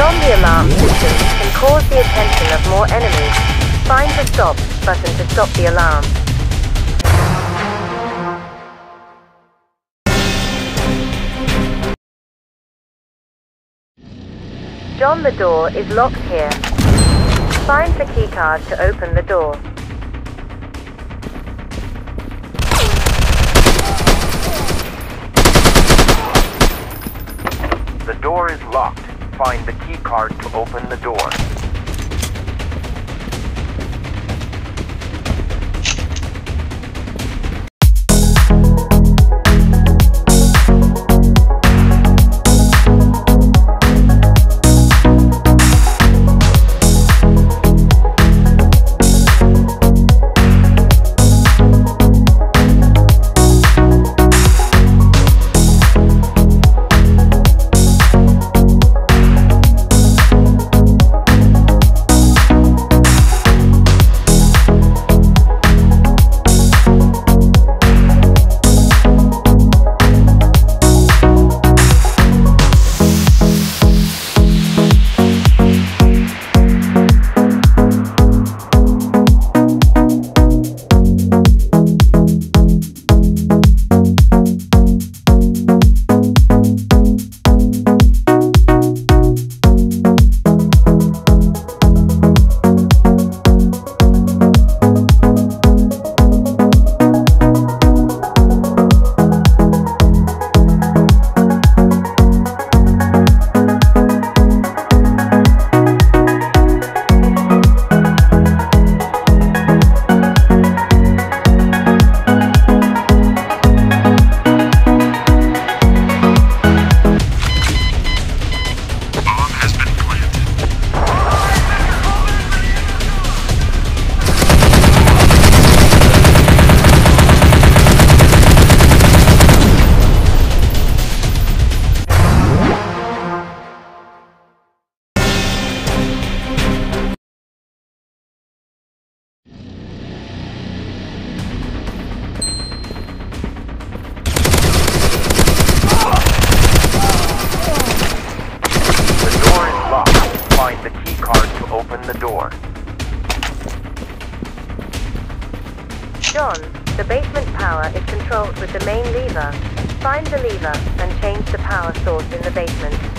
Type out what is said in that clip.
John, the alarm system can cause the attention of more enemies. Find the stop button to stop the alarm. John, the door is locked here. Find the keycard to open the door. The door is locked. Find the keycard to open the door. Find the keycard to open the door. John, the basement power is controlled with the main lever. Find the lever and change the power source in the basement.